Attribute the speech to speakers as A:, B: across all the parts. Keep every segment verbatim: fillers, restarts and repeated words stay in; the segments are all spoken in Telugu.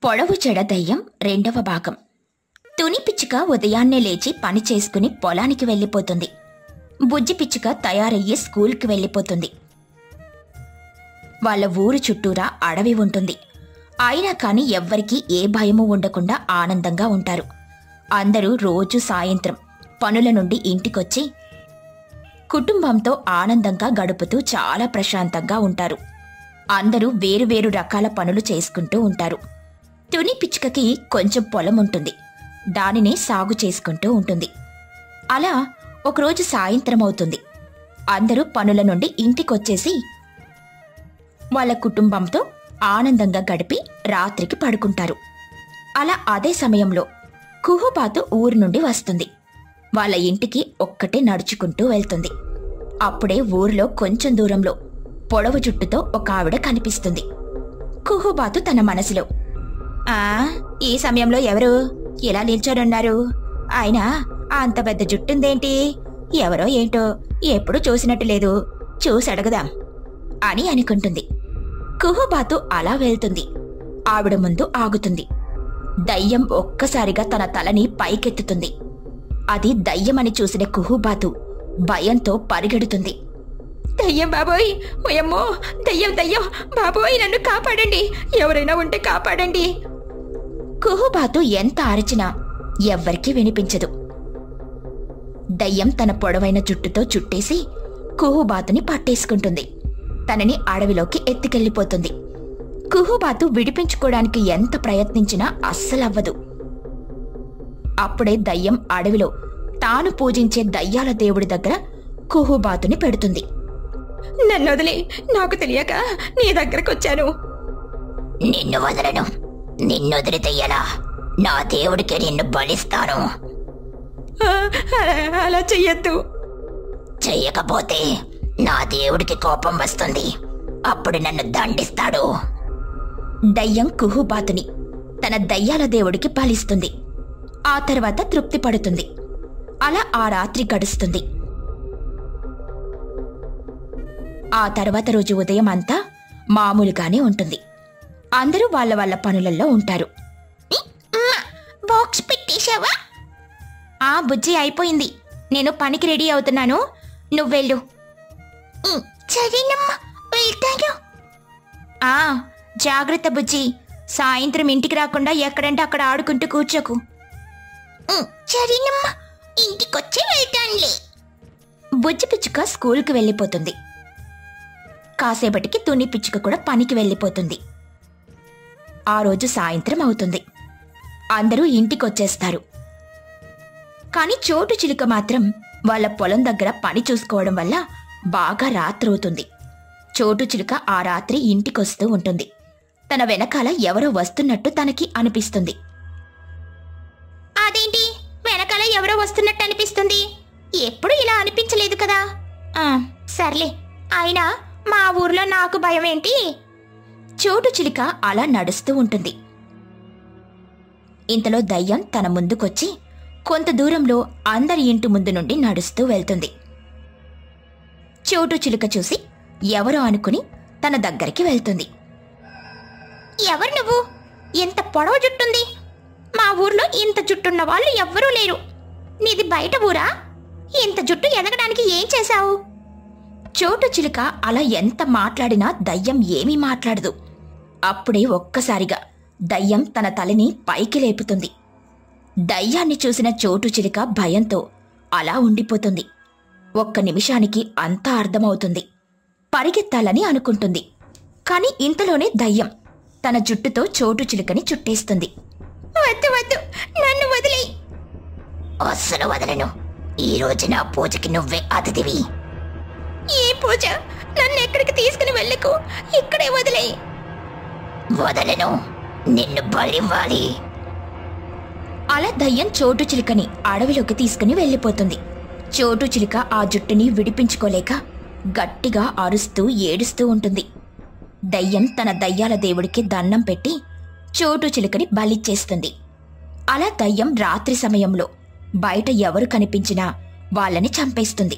A: పొడవు చెడ దయ్యం రెండవ భాగం. తుని పిచ్చుక ఉదయాన్నే లేచి పని చేసుకుని పొలానికి వెళ్ళిపోతుంది. బుజ్జి పిచ్చుక తయారయ్యి స్కూల్కి వెళ్ళిపోతుంది. వాళ్ళ ఊరు చుట్టూరా అడవి ఉంటుంది. అయినా కాని ఎవ్వరికీ ఏ భయమూ ఉండకుండా ఆనందంగా ఉంటారు. అందరూ రోజు సాయంత్రం పనుల నుండి ఇంటికొచ్చి కుటుంబంతో ఆనందంగా గడుపుతూ చాలా ప్రశాంతంగా ఉంటారు. అందరూ వేరువేరు రకాల పనులు చేసుకుంటూ ఉంటారు. తుని పిచ్చుకకి కొంచెం పొలం ఉంటుంది. దానినే సాగు చేసుకుంటూ ఉంటుంది. అలా ఒకరోజు సాయంత్రం అవుతుంది. అందరూ పనుల నుండి ఇంటికొచ్చేసి వాళ్ళ కుటుంబంతో ఆనందంగా గడిపి రాత్రికి పడుకుంటారు. అలా అదే సమయంలో కుహుబాతు ఊరు నుండి వస్తుంది. వాళ్ళ ఇంటికి ఒక్కటే నడుచుకుంటూ వెళ్తుంది. అప్పుడే ఊరిలో కొంచెం దూరంలో పొడవు జుట్టుతో ఒక ఆవిడ కనిపిస్తుంది. కుహుబాతు తన మనసులో, ఆ ఈ సమయంలో ఎవరు ఇలా నిల్చొనున్నారు? ఆయన అంత పెద్ద జుట్టుందేంటి? ఎవరో ఏంటో, ఎప్పుడు చూసినట్టు లేదు, చూసి అడగదాం అని అనుకుంటుంది. కుహుబాతు అలా వెళ్తుంది. ఆవిడ ముందు ఆగుతుంది. దయ్యం ఒక్కసారిగా తన తలని పైకెత్తుతుంది. అది దయ్యమని చూసిన కుహుబాతు భయంతో పరిగెడుతుంది. దయ్యం బాబోయ్, ఓయమ్మో, దయ్యం దయ్యం బాబోయ్, నన్ను కాపాడండి, ఎవరైనా ఉంటే కాపాడండి. కుహుబాతు ఎంత అరిచినా ఎవ్వరికీ వినిపించదు. దయ్యం తన పొడవైన జుట్టుతో చుట్టేసి కుహుబాతుని పట్టేసుకుంటుంది. తనని అడవిలోకి ఎత్తుకెళ్ళిపోతుంది. కుహుబాతు విడిపించుకోవడానికి ఎంత ప్రయత్నించినా అస్సలవ్వదు. అప్పుడే దయ్యం అడవిలో తాను పూజించే దయ్యాల దేవుడి దగ్గర కుహుబాతుని పెడుతుంది. నన్ను వదిలే, నాకు తెలియక నీ దగ్గరకొచ్చాను. నిన్ను వదలను, నిన్ను వదిలితెయ్యలా, నా దేవుడికి నిన్ను బలిస్తాను. అలా చెయ్యొద్దు. చెయ్యకపోతే నా దేవుడికి కోపం వస్తుంది, అప్పుడు నన్ను దండిస్తాడు. దయ్యం కుహుబాతుని తన దయ్యాల దేవుడికి బలిస్తుంది. ఆ తర్వాత తృప్తి పడుతుంది. అలా ఆ రాత్రి గడుస్తుంది. ఆ తర్వాత రోజు ఉదయం అంతా మామూలుగానే ఉంటుంది. అందరూ వాళ్ళ వాళ్ళ పనులలో ఉంటారు. బాక్స్ పెట్టేశావా? ఆ బుజ్జి, అయిపోయింది. నేను పనికి రెడీ అవుతున్నాను, నువ్వెళ్ళు. సరేనమ్మా, వెళ్తాను. ఆ జాగ్రత్త బుజ్జి, సాయంత్రం ఇంటికి రాకుండా ఎక్కడంటే అక్కడ ఆడుకుంటూ కూర్చోకు. సరేనమ్మా, ఇంటికొచ్చి వెళ్తానులే. బుజ్జి పిచ్చుక స్కూల్కి వెళ్ళిపోతుంది. కాసేపటికి తుని పిచ్చుక కూడా పనికి వెళ్ళిపోతుంది. ఆ రోజు సాయంత్రం అవుతుంది. అందరూ ఇంటికొచ్చేస్తారు. కాని చోటు చిలుక మాత్రం వాళ్ళ పొలం దగ్గర పని చూసుకోవడం వల్ల బాగా రాత్రవుతుంది. చోటు చిలుక ఆ రాత్రి ఇంటికొస్తూ ఉంటుంది. తన వెనకాల ఎవరో వస్తున్నట్టు తనకి అనిపిస్తుంది. అదేంటి, వెనకాల ఎవరో వస్తున్నట్టు అనిపిస్తుంది? ఎప్పుడు ఇలా అనిపించలేదు కదా. సర్లే, అయినా మా ఊర్లో నాకు భయం ఏంటి? చోటు చిలుక అలా నడుస్తూ ఉంటుంది. ఇంతలో దయ్యం తన ముందుకొచ్చి కొంత దూరంలో అందరి ఇంటి ముందు నుండి నడుస్తూ వెళ్తుంది. చోటు చిలుక చూసి ఎవరో అనుకుని తన దగ్గరికి వెళ్తుంది. ఎవరు నువ్వు? ఎంత పొడవు జుట్టుంది? మా ఊర్లో ఇంత జుట్టున్న వాళ్ళు ఎవ్వరూ లేరు. నీది బయట ఊరా? ఇంత జుట్టు ఎదగడానికి ఏం చేశావు? చోటు చిలుక అలా ఎంత మాట్లాడినా దయ్యం ఏమీ మాట్లాడదు. అప్పుడే ఒక్కసారిగా దయ్యం తన తలని పైకి లేపుతుంది. దయ్యాన్ని చూసిన చోటు చిలుక భయంతో అలా ఉండిపోతుంది. ఒక్క నిమిషానికి అంతా అర్థమవుతుంది. పరిగెత్తాలని అనుకుంటుంది. కాని ఇంతలోనే దయ్యం తన జుట్టుతో చోటు చిలుకని చుట్టేస్తుంది. వద్దు వద్దు, నన్ను వదిలే. అస్సలు వదలను. ఈ రోజు నా పూజకి నువ్వే అతిథివి. ఏ పూజ? నన్ను ఎక్కడికి తీసుకుని వెళ్ళకు, ఇక్కడే వదిలే. వదలను, నిన్ను బలివ్వాలి. అలా దయ్యం చోటు చిలుకని అడవిలోకి తీసుకుని వెళ్ళిపోతుంది. చోటు చిలుక ఆ జుట్టుని విడిపించుకోలేక గట్టిగా అరుస్తూ ఏడుస్తూ ఉంటుంది. దయ్యం తన దయ్యాల దేవుడికి దండం పెట్టి చోటు చిలుకని బలిచ్చేస్తుంది. అలా దయ్యం రాత్రి సమయంలో బయట ఎవరు కనిపించినా వాళ్ళని చంపేస్తుంది.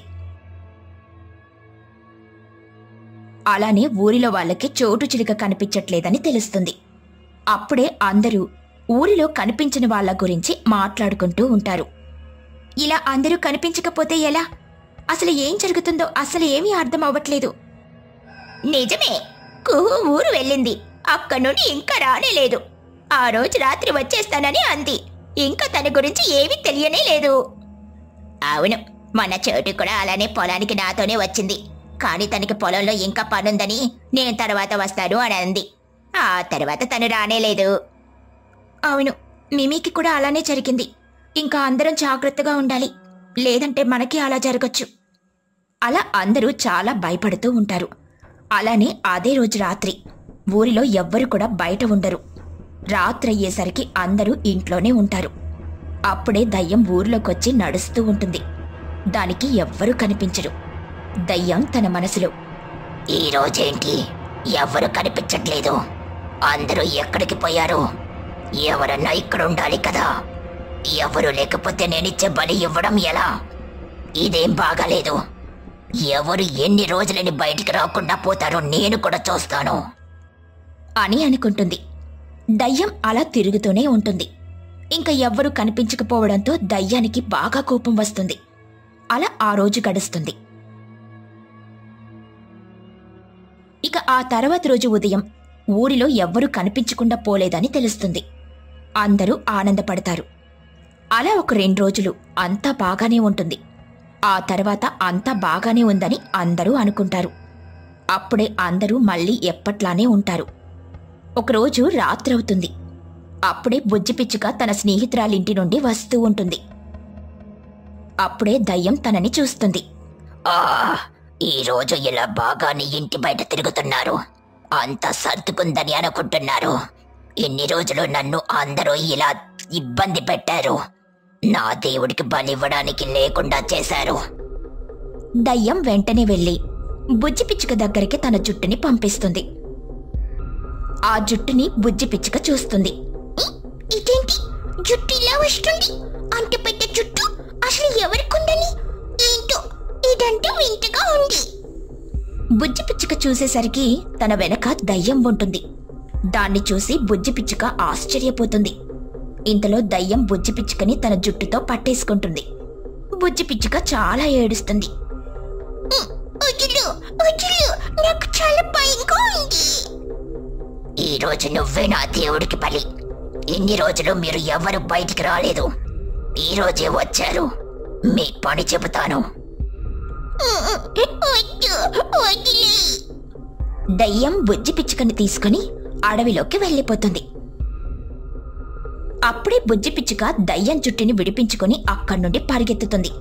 A: అలానే ఊరిలో వాళ్ళకి చోటు చిలుక కనిపించట్లేదని తెలుస్తుంది. అప్పుడే అందరూ ఊరిలో కనిపించిన వాళ్ళ గురించి మాట్లాడుకుంటూ ఉంటారు. ఇలా అందరూ కనిపించకపోతే ఎలా? అసలు ఏం జరుగుతుందో అసలు ఏమీ అర్థం అవ్వట్లేదు. నిజమే, కుహు ఊరు వెళ్ళింది. అక్కడి నుండి ఇంకా రానేలేదు. ఆ రోజు రాత్రి వచ్చేస్తానని అంది. ఇంకా తన గురించి ఏమీ తెలియనే లేదు. అవును, మన చోటు కూడా అలానే పొలానికి నాతోనే వచ్చింది. కానీ తనకి పొలంలో ఇంకా పనుందని నేను తర్వాత వస్తాను అని అంది. ఆ తర్వాత తను రానేలేదు. అవును, మిమీకి కూడా అలానే జరిగింది. ఇంకా అందరం జాగ్రత్తగా ఉండాలి, లేదంటే మనకి అలా జరగచ్చు. అలా అందరూ చాలా భయపడుతూ ఉంటారు. అలానే అదే రోజు రాత్రి ఊరిలో ఎవ్వరు కూడా బయట ఉండరు. రాత్రి అయ్యేసరికి అందరూ ఇంట్లోనే ఉంటారు. అప్పుడే దయ్యం ఊరిలోకొచ్చి నడుస్తూ ఉంటుంది. దానికి ఎవ్వరూ కనిపించరు. దయ్యం తన మనసులో, ఈరోజేంటి ఎవ్వరూ కనిపించట్లేదు? అందరూ ఎక్కడికి పోయారు? ఎవరన్నా ఇక్కడ ఉండాలి కదా. ఎవరు లేకపోతే నేనిచ్చే బలి ఇవ్వడం ఎలా? ఇదేం బాగాలేదు. ఎవరు ఎన్ని రోజులని బయటికి రాకుండా పోతారో నేను కూడా చూస్తాను అని అనుకుంటుంది. దయ్యం అలా తిరుగుతూనే ఉంటుంది. ఇంకా ఎవ్వరూ కనిపించకపోవడంతో దయ్యానికి బాగా కోపం వస్తుంది. అలా ఆ రోజు గడుస్తుంది. ఇక ఆ తర్వాత రోజు ఉదయం ఊరిలో ఎవ్వరూ కనిపించకుండా పోలేదని తెలుస్తుంది. అందరూ ఆనందపడతారు. అలా ఒక రెండు రోజులు అంతా బాగానే ఉంటుంది. ఆ తర్వాత అంతా బాగానే ఉందని అందరూ అనుకుంటారు. అప్పుడే అందరూ మళ్ళీ ఎప్పట్లానే ఉంటారు. ఒకరోజు రాత్రవుతుంది. అప్పుడే బుజ్జిపిచ్చుక తన స్నేహితురాలింటి నుండి వస్తూ ఉంటుంది. అప్పుడే దయ్యం తనని చూస్తుంది. ఆ ఈరోజు ఇలా బాగానే ఇంటి బయట తిరుగుతున్నారు. అంతా సర్దుకుందని అనుకుంటున్నారు. ఇన్ని రోజులు నన్ను అందరూ ఇలా ఇబ్బంది పెట్టారు. నా దేవుడికి బలివ్వడానికి లేకుండా చేశారు. దయ్యం వెంటనే వెళ్ళి బుజ్జిపిచ్చుక దగ్గరికి తన జుట్టుని పంపిస్తుంది. ఆ జుట్టుని బుజ్జిపిచ్చుక చూస్తుంది. ఇదేంటి జుట్టు ఇలా వస్తుంది? అంత పెద్ద జుట్టు అసలు ఎవరికుందని? ఏంటో ఇదంతా వింతగా ఉంది. బుజ్జిపిచ్చుక చూసేసరికి తన వెనక దయ్యం ఉంటుంది. దాన్ని చూసి బుజ్జిపిచ్చుక ఆశ్చర్యపోతుంది. ఇంతలో దయ్యం బుజ్జిపిచ్చుకని తన జుట్టుతో పట్టేసుకుంటుంది. బుజ్జిపిచ్చుక చాలా ఏడుస్తుంది. నాకు చాలా భయంగా ఉంది. ఈ రోజు నువ్వే నా దేవుడికి బలి. ఇన్ని రోజులు మీరు ఎవరు బయటికి రాలేదు. ఈ రోజే వచ్చారు. మీ పని చెబుతాను. దయ్యం బుజ్జిపిచ్చుకని తీసుకుని అడవిలోకి వెళ్ళిపోతుంది. అప్పుడే బుజ్జిపిచ్చుక దయ్యం జుట్టుని విడిపించుకుని అక్కడి నుండి పరిగెత్తుతుంది.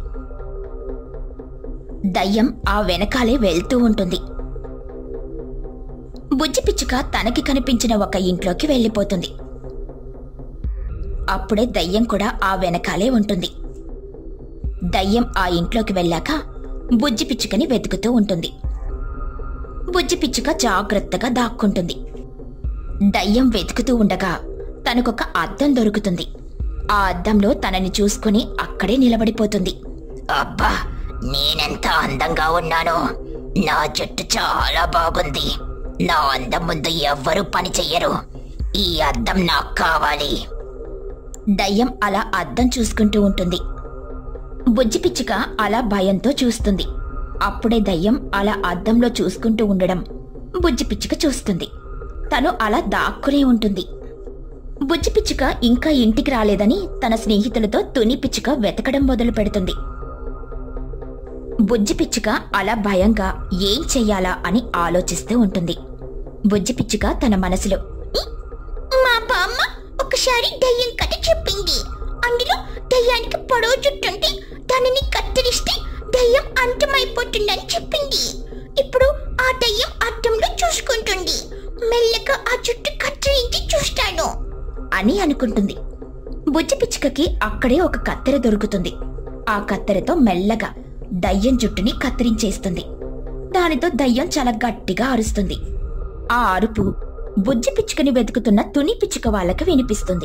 A: దయ్యం ఆ వెనకాలే వెళ్తూ ఉంటుంది. బుజ్జిపిచ్చుక తనకి కనిపించిన ఒక ఇంట్లోకి వెళ్ళిపోతుంది. అప్పుడే దయ్యం కూడా ఆ వెనకాలే ఉంటుంది. దయ్యం ఆ ఇంట్లోకి వెళ్ళాక బుజ్జిపిచ్చుకని వెతుకుతూ ఉంటుంది. బుజ్జిపిచ్చుక జాగ్రత్తగా దాక్కుంటుంది. దయ్యం వెతుకుతూ ఉండగా తనకొక అద్దం దొరుకుతుంది. ఆ అద్దంలో తనని చూసుకుని అక్కడే నిలబడిపోతుంది. అబ్బా, నేనెంత అందంగా ఉన్నానో! నా జుట్టు చాలా బాగుంది. నా అందం ముందు ఎవ్వరూ పని చెయ్యరు. ఈ అద్దం నాకు కావాలి. దయ్యం అలా అద్దం చూసుకుంటూ ఉంటుంది. బుజ్జిపిచ్చుక అలా భయంతో చూస్తుంది. అప్పుడే దయ్యం అలా అద్దంలో చూసుకుంటూ ఉండడం బుజ్జిపిచ్చుక చూస్తుంది. తను అలా దాక్కునే ఉంటుంది. బుజ్జిపిచ్చుక ఇంకా ఇంటికి రాలేదని తన స్నేహితులతో తుని పిచ్చుక వెతకడం మొదలు పెడుతుంది. బుజ్జిపిచ్చుక అలా భయంగా ఏం చెయ్యాలా అని ఆలోచిస్తూ ఉంటుంది. బుజ్జిపిచ్చుక తన మనసులో, మా బామ్మ ఒకసారి దయ్యం కథ చెప్పింది. అందులో దయ్యానికి పొడవు జుట్టుంటే దానిని కత్తిరిస్తే దయ్యం అంతమైపోతుందని చెప్పింది. ఇప్పుడు ఆ దయ్యం అద్దంలో చూసుకుంటుంది. మెల్లగా ఆ జుట్టు కత్తిరించి చూస్తాను అని అనుకుంటుంది. బుజ్జిపిచ్చుకకి అక్కడే ఒక కత్తెర దొరుకుతుంది. ఆ కత్తెరతో మెల్లగా దయ్యం జుట్టుని కత్తిరించేస్తుంది. దానితో దయ్యం చాలా గట్టిగా అరుస్తుంది. ఆ అరుపు బుజ్జిపిచ్చుకని వెతుకుతున్న తుని పిచ్చుక వాళ్ళకి వినిపిస్తుంది.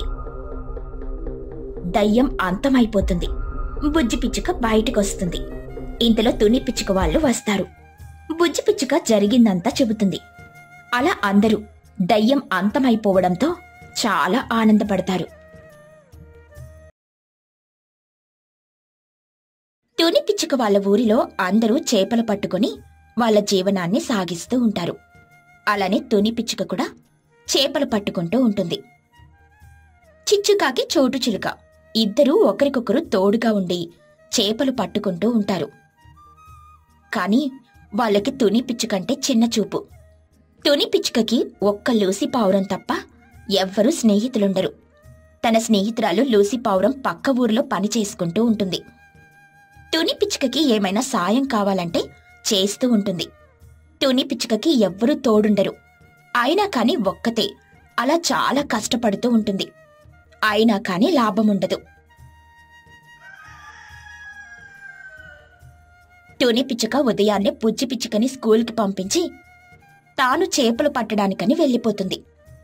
A: దయ్యం అంతమైపోతుంది. బుజ్జిపిచ్చుక బయటకొస్తుంది. ఇంతలో తుని పిచ్చుక వాళ్ళు వస్తారు. బుజ్జిపిచ్చుక జరిగిందంతా చెబుతుంది. అలా అందరూ దయ్యం అంతమైపోవడంతో చాలా ఆనందపడతారు. తుని పిచ్చుక వాళ్ళ ఊరిలో అందరూ చేపలు పట్టుకుని వాళ్ళ జీవనాన్ని సాగిస్తూ ఉంటారు. అలానే తుని పిచ్చుక కూడా చేపలు పట్టుకుంటూ ఉంటుంది. చిచ్చుకాకి చోటు చిలుక ఇద్దరూ ఒకరికొకరు తోడుగా ఉండి చేపలు పట్టుకుంటూ ఉంటారు. కాని వాళ్ళకి తుని పిచ్చుకంటే చిన్న చూపు. తుని పిచ్చుకకి ఒక్క లూసి పావురం తప్ప ఎవ్వరూ స్నేహితులుండరు. తన స్నేహితురాలు లూసి పావురం పక్క ఊరిలో పని చేసుకుంటూ ఉంటుంది. తుని పిచ్చుకకి ఏమైనా సాయం కావాలంటే చేస్తూ ఉంటుంది. తుని పిచ్చుకకి ఎవ్వరూ తోడుండరు. అయినా కాని ఒక్కతే అలా చాలా కష్టపడుతూ ఉంటుంది. అయినా కాని లాభముండదు. తుని పిచ్చుక ఉదయాన్నే బుజ్జి పిచ్చుకని స్కూల్కి పంపించి తాను చేపలు పట్టడానికని వెళ్ళిపోతుంది.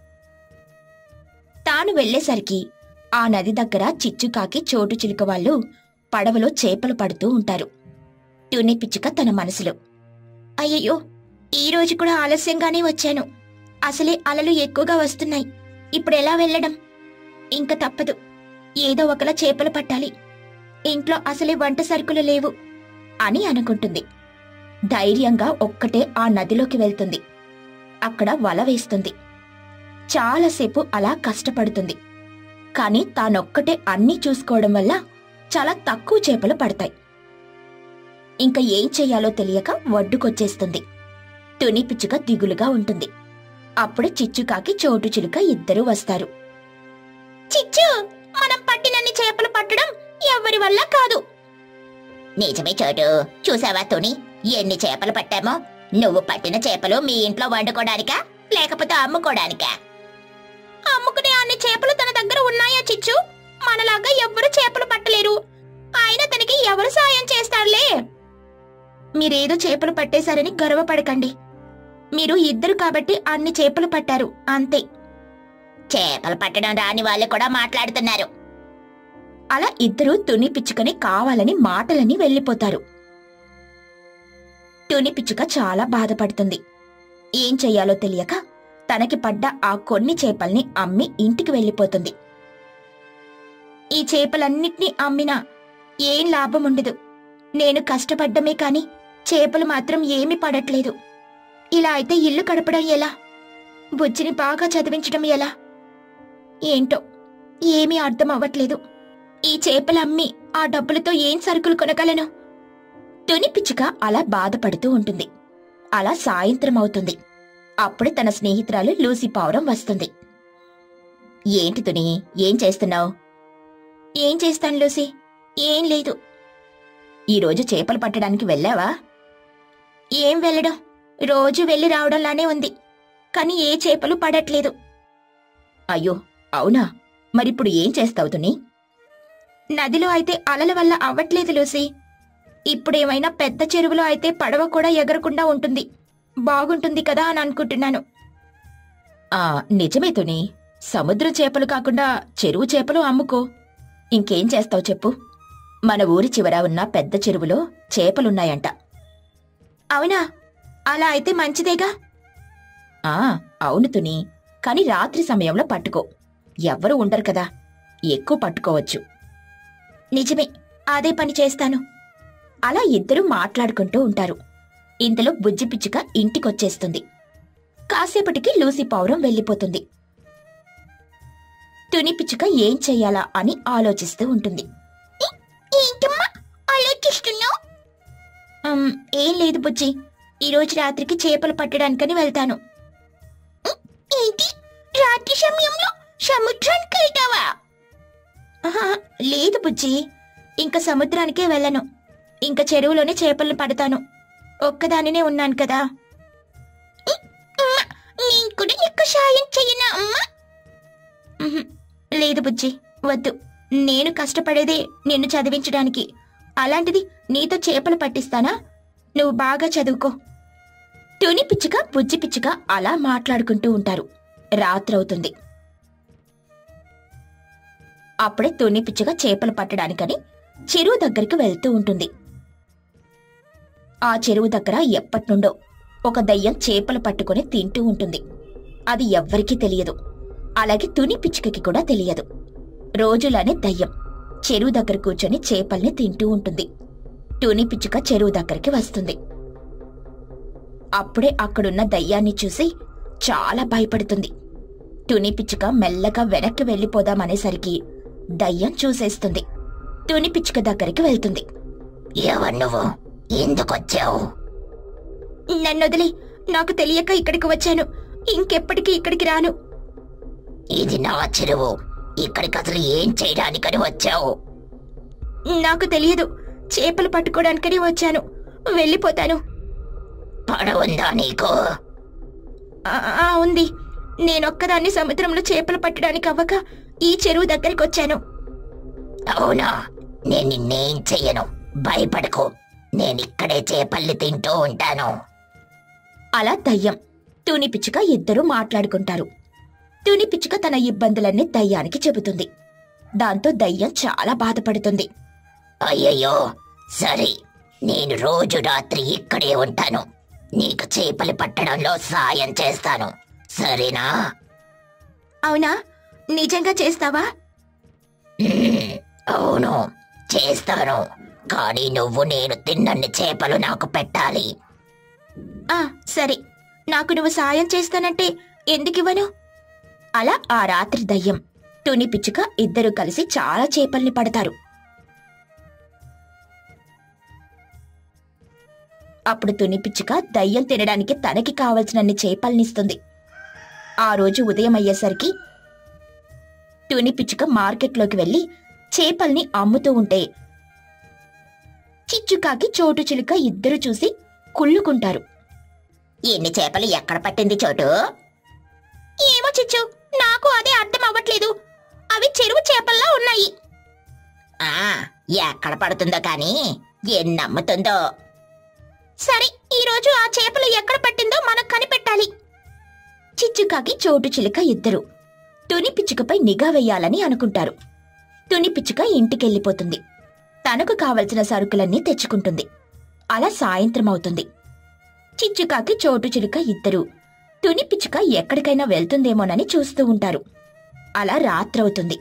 A: తాను వెళ్లేసరికి ఆ నది దగ్గర చిచ్చుకాకి చోటు చిలుక వాళ్ళు పడవలో చేపలు పడుతూ ఉంటారు. తుని పిచ్చుక తన మనసులో, అయ్యయ్యో, ఈరోజు కూడా ఆలస్యంగానే వచ్చాను. అసలే అలలు ఎక్కువగా వస్తున్నాయి. ఇప్పుడెలా వెళ్లడం? ఇంక తప్పదు, ఏదో ఒకలా చేపలు పట్టాలి. ఇంట్లో అసలే వంట సరుకులు లేవు అని అనుకుంటుంది. ధైర్యంగా ఒక్కటే ఆ నదిలోకి వెళ్తుంది. అక్కడ వల వేస్తుంది. చాలాసేపు అలా కష్టపడుతుంది. కాని తానొక్కటే అన్నీ చూసుకోవడం వల్ల చాలా తక్కువ చేపలు పడతాయి. ఇంక ఏం చెయ్యాలో తెలియక ఒడ్డుకొచ్చేస్తుంది. తుని పిచ్చుక దిగులుగా ఉంటుంది. అప్పుడే చిచ్చుకాకి చోటు చిలుక ఇద్దరూ వస్తారు. చిచ్చు, మనం పట్టినన్ని చేపలు పట్టడం ఎవ్వరి వల్ల కాదు. నిజమే చోటు, చూసావా తుని, ఎన్ని చేపలు పట్టామో? నువ్వు పట్టిన చేపలు మీ ఇంట్లో వండుకోవడానికా లేకపోతే అమ్ముకోవడానికా? అమ్ముకునే అన్ని చేపలు తన దగ్గర ఉన్నాయా చిచ్చు? మనలాగా ఎవ్వరు చేపలు పట్టలేరు. ఆయన తనకి ఎవరు సాయం చేస్తారులే. మీరేదో చేపలు పట్టేశారని గర్వపడకండి. మీరు ఇద్దరు కాబట్టి అన్ని చేపలు పట్టారు, అంతే. చేపలు పట్టడం రాని వాళ్ళు కూడా మాట్లాడుతున్నారు. అలా ఇద్దరూ తుని పిచ్చుకని కావాలని మాటలని వెళ్ళిపోతారు. తుని పిచ్చుక చాలా బాధపడుతుంది. ఏం చెయ్యాలో తెలియక తనకి పడ్డ ఆ కొన్ని చేపల్ని అమ్మి ఇంటికి వెళ్ళిపోతుంది. ఈ చేపలన్నిటినీ అమ్మినా ఏం లాభముండదు. నేను కష్టపడ్డమే కాని చేపలు మాత్రం ఏమీ పడట్లేదు. ఇలా అయితే ఇల్లు గడపడం ఎలా? బుజ్జిని బాగా చదివించడం ఎలా? ఏంటో ఏమీ అర్థం అవ్వట్లేదు. ఈ చేపలమ్మి ఆ డబ్బులతో ఏం సరుకులు కొనగలను? తుని పిచ్చుక అలా బాధపడుతూ ఉంటుంది. అలా సాయంత్రం అవుతుంది. అప్పుడు తన స్నేహితురాలు లూసి పావురం వస్తుంది. ఏంటి తుని, ఏం చేస్తున్నావు? ఏం చేస్తాను లూసి, ఏం లేదు. ఈరోజు చేపలు పట్టడానికి వెళ్ళావా? ఏం వెళ్ళడం, రోజు వెళ్ళి రావడంలానే ఉంది. కాని ఏ చేపలు పడట్లేదు. అయ్యో అవునా, మరిప్పుడు ఏం చేస్తావు తుని? నదిలో అయితే అలల వల్ల అవ్వట్లేదు లూసి. ఇప్పుడేమైనా పెద్ద చెరువులో అయితే పడవ కూడా ఎగరకుండా ఉంటుంది, బాగుంటుంది కదా అని అనుకుంటున్నాను. ఆ నిజమే తుని, సముద్ర చేపలు కాకుండా చెరువు చేపలు అమ్ముకో. ఇంకేం చేస్తావు చెప్పు? మన ఊరి చివర ఉన్న పెద్ద చెరువులో చేపలున్నాయంట. అవునా, అలా అయితే మంచిదేగా. ఆ అవును తుని, కాని రాత్రి సమయంలో పట్టుకో. ఎవ్వరూ ఉండరు కదా, ఎక్కువ పట్టుకోవచ్చు. నిజమే, అదే పని చేస్తాను. అలా ఇద్దరూ మాట్లాడుకుంటూ ఉంటారు. ఇంతలో బుజ్జి పిచ్చుక ఇంటికొచ్చేస్తుంది. కాసేపటికి లూసి పావురం వెళ్ళిపోతుంది. తుని పిచ్చుక ఏం చెయ్యాలా అని ఆలోచిస్తూ ఉంటుంది. ఏం లేదు బుజ్జి, ఈరోజు రాత్రికి చేపలు పట్టడానికని వెళ్తాను. ఏంటి, రాత్రి సమయంలో సముద్రానికి వెళ్తావా? లేదు బుజ్జి, ఇంక సముద్రానికే వెళ్ళను. ఇంక చెరువులోనే చేపలను పడతాను. ఒక్కదానినే ఉన్నాను కదా. నేను కూడా నీకు సాయం చెయ్యనా అమ్మా? లేదు బుజ్జి, వద్దు. నేను కష్టపడేదే నిన్ను చదివించడానికి. అలాంటిది నీతో చేపలు పట్టిస్తానా? నువ్వు బాగా చదువుకో. తుని పిచ్చుక బుజ్జి పిచ్చుక అలా మాట్లాడుకుంటూ ఉంటారు. రాత్రవుతుంది. అప్పుడే తుని పిచ్చుక చేపలు పట్టడానికని చెరువు దగ్గరికి వెళ్తూ ఉంటుంది. ఆ చెరువు దగ్గర ఎప్పట్నుండో ఒక దయ్యం చేపలు పట్టుకుని తింటూ ఉంటుంది. అది ఎవ్వరికీ తెలియదు. అలాగే తుని పిచ్చుకకి కూడా తెలియదు. రోజులానే దయ్యం చెరువు దగ్గర కూర్చొని చేపల్ని తింటూ ఉంటుంది. తుని పిచ్చుక చెరువు దగ్గరికి వస్తుంది. అప్పుడే అక్కడున్న దయ్యాన్ని చూసి చాలా భయపడుతుంది. తుని పిచ్చుక మెల్లగా వెనక్కి వెళ్లిపోదామనేసరికి దయ్యం చూసేస్తుంది. తుని పిచ్చుక దగ్గరికి వెళ్తుంది.
B: ఎవరు నువ్వు? ఎందుకొచ్చావు?
A: నన్నొదిలి, నాకు తెలియక ఇక్కడికి వచ్చాను. ఇంకెప్పటికీ ఇక్కడికి రాను.
B: ఇది నా చెరువు. ఇక్కడికి అసలు ఏం చేయడానికని వచ్చావు?
A: నాకు తెలియదు. చేపలు పట్టుకోవడానికని వచ్చాను. వెళ్ళిపోతాను.
B: పడవుందా నీకు?
A: ఆ ఉంది. నేనొక్కదాన్ని సముద్రంలో చేపలు పట్టడానికి అవ్వక ఈ చెరువు దగ్గరికి వచ్చాను.
B: అవునా? నేను నిన్నేం చెయ్యను, భయపడకు. నేనిక్కడే చేపల్ని తింటూ ఉంటాను.
A: అలా దయ్యం తుని పిచ్చుక ఇద్దరూ మాట్లాడుకుంటారు. తుని పిచ్చుక తన ఇబ్బందులన్నీ దయ్యానికి చెబుతుంది. దాంతో దయ్యం చాలా బాధపడుతుంది.
B: అయ్యయ్యో, సరే, నేను రోజు రాత్రి ఇక్కడే ఉంటాను. నీకు చేపలు పట్టడంలో సాయం చేస్తాను, సరేనా?
A: అవునా? నిజంగా చేస్తావా?
B: అవును, చేస్తాను. కానీ నువ్వు నేను తిన్నన్ని చేపలు నాకు పెట్టాలి.
A: ఆ సరే. నాకు నువ్వు సాయం చేస్తానంటే ఎందుకివ్వను? అలా ఆ రాత్రి దయ్యం తుని పిచ్చుక ఇద్దరూ కలిసి చాలా చేపల్ని పడతారు. అప్పుడు తుని పిచ్చుక దయ్యం తినడానికి తనకి కావలసినన్ని చేపల్నిస్తుంది. ఆ రోజు ఉదయం అయ్యేసరికి తుని పిచ్చుక మార్కెట్లోకి వెళ్లి చేపల్ని అమ్ముతూ ఉంటే చిచ్చుకాకి చోటు చిలుక ఇద్దరు చూసి కుళ్ళుకుంటారు.
B: ఎన్ని చేపలు ఎక్కడ పట్టింది చోటు?
A: ఏమో చిచ్చు, నాకు అదే అర్థం అవ్వట్లేదు. అవి చెరువు చేపల్లా ఉన్నాయి.
B: ఆ ఎక్కడ పడుతుందో కానీ ఎన్ని అమ్ముతుందో.
A: సరే, ఈరోజు ఆ చేపలు ఎక్కడ పట్టిందో మనం కనిపెట్టాలి. చిచ్చుకాకి చోటు చిలుక ఇద్దరు తుని పిచ్చుకపై నిఘా వెయ్యాలని అనుకుంటారు. తుని పిచ్చుక ఇంటికెళ్ళిపోతుంది. తనకు కావలసిన సరుకులన్నీ తెచ్చుకుంటుంది. అలా సాయంత్రం అవుతుంది. చిచ్చుకాకి చోటు చిలుక ఇద్దరు తుని పిచ్చుక ఎక్కడికైనా వెళ్తుందేమోనని చూస్తూ ఉంటారు. అలా రాత్రవుతుంది.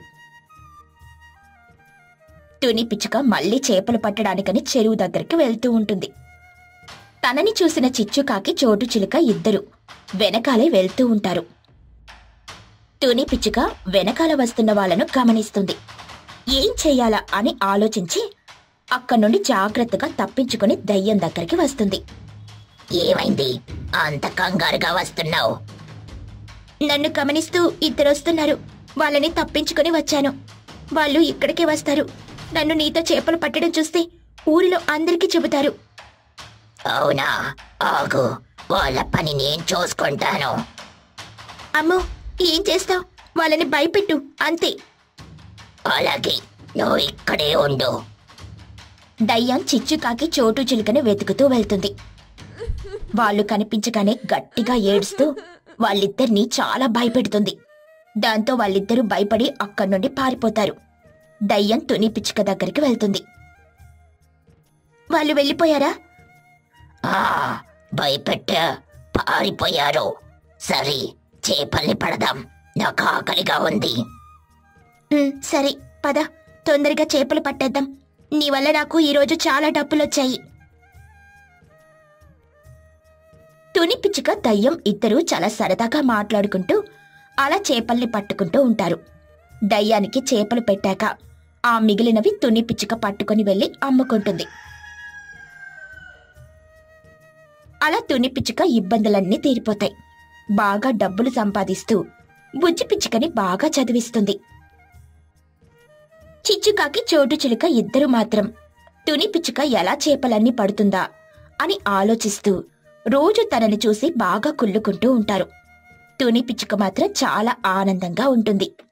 A: తుని పిచ్చుక మళ్లీ చేపలు పట్టడానికని చెరువు దగ్గరికి వెళ్తూ ఉంటుంది. తనని చూసిన చిచ్చుకాకి చోటు చిలుక ఇద్దరు వెనకాలే వెళ్తూ ఉంటారు. తుని పిచ్చుక వెనకాల వస్తున్న వాళ్లను గమనిస్తుంది. ఏం చెయ్యాలా అని ఆలోచించి అక్కడ్నుండి జాగ్రత్తగా తప్పించుకుని దయ్యం దగ్గరికి వస్తుంది.
B: ఏమైంది? అంత కంగారుగా వస్తున్నావు?
A: నన్ను గమనిస్తూ ఇద్దరొస్తున్నారు. వాళ్ళని తప్పించుకుని వచ్చాను. వాళ్ళు ఇక్కడికే వస్తారు. నన్ను నీతో చేపలు పట్టడం చూస్తే ఊరిలో అందరికీ చెబుతారు.
B: అవునా? ఆగు, వాళ్ళ పని నేను చూసుకుంటాను.
A: అమ్మో, ఏం చేస్తావు? వాళ్ళని భయపెట్టు, అంతే.
B: అలాగే, నువ్వు ఇక్కడే ఉండు.
A: దయ్యం చిచ్చుకాకి చోటు చిలుకని వెతుకుతూ వెళ్తుంది. వాళ్ళు కనిపించగానే గట్టిగా ఏడుస్తూ వాళ్ళిద్దరినీ చాలా భయపెడుతుంది. దాంతో వాళ్ళిద్దరూ భయపడి అక్కడి నుండి పారిపోతారు. దయ్యం తుని పిచ్చుక దగ్గరికి వెళ్తుంది. వాళ్ళు వెళ్ళిపోయారా?
B: ఆ భయపెట్ట పారిపోయారు. సరే, చేపల్ని పడదాం, నాకు ఆకలిగా ఉంది.
A: సరే పద, తొందరగా చేపలు పట్టేద్దాం. నీ వల్ల నాకు ఈరోజు చాలా డబ్బులొచ్చాయి. తుని పిచ్చుక దయ్యం ఇద్దరూ చాలా సరదాగా మాట్లాడుకుంటూ అలా చేపల్ని పట్టుకుంటూ ఉంటారు. దయ్యానికి చేపలు పెట్టాక ఆ మిగిలినవి తుని పిచ్చుక పట్టుకుని వెళ్లి అమ్ముకుంటుంది. అలా తుని పిచ్చుక ఇబ్బందులన్నీ తీరిపోతాయి. బాగా డబ్బులు సంపాదిస్తూ బుజ్జి పిచ్చుకని బాగా చదివిస్తుంది. చిచ్చుకాకి చోటు చిలుక ఇద్దరు మాత్రం తుని పిచ్చుక ఎలా చేపలన్నీ పడుతుందా అని ఆలోచిస్తూ రోజు తనని చూసి బాగా కుళ్ళుకుంటూ ఉంటారు. తుని పిచ్చుక మాత్రం చాలా ఆనందంగా ఉంటుంది.